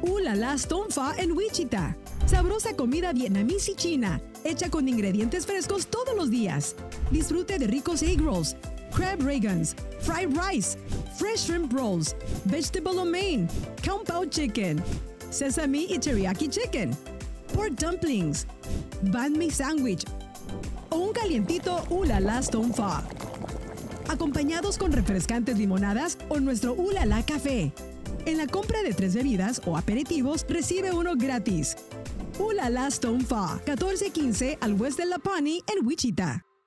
La La Stone Pho en Wichita. Sabrosa comida vietnamita y china, hecha con ingredientes frescos todos los días. Disfrute de ricos egg rolls, crab rangoons, fried rice, fresh shrimp rolls, vegetable lo mein, kung pao chicken, sesame y teriyaki chicken, pork dumplings, banh mi sandwich o un calientito La La Stone Pho. Acompañados con refrescantes limonadas o nuestro La La café. En la compra de 3 bebidas o aperitivos, recibe uno gratis. La La Stone Pho, 1415 al West de La Pawnee en Wichita.